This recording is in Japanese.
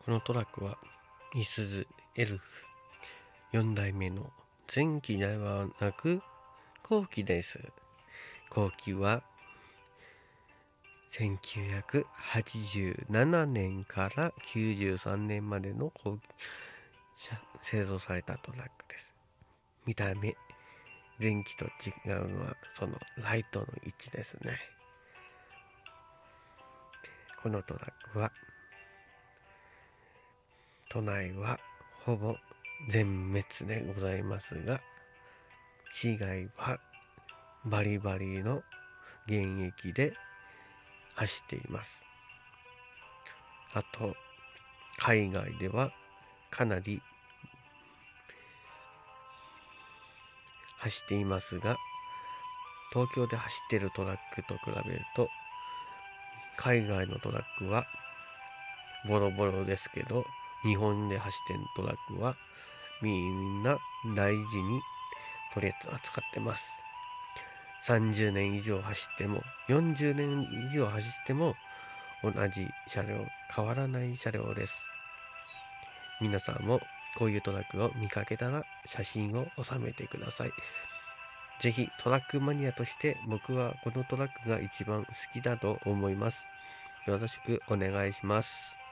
このトラックはいすゞエルフ4代目の前期ではなく後期です。後期は1987年から93年までの製造されたトラックです。見た目前期と違うのはそのライトの位置ですね。このトラックは都内はほぼ全滅でございますが、市外はバリバリの現役で走っています。あと海外ではかなり走っていますが、東京で走っているトラックと比べると海外のトラックはボロボロですけど、日本で走っているトラックはみんな大事に取り扱ってます。30年以上走っても40年以上走っても同じ車両、変わらない車両です。皆さんもこういうトラックを見かけたら写真を収めてください。ぜひトラックマニアとして僕はこのトラックが一番好きだと思います。よろしくお願いします。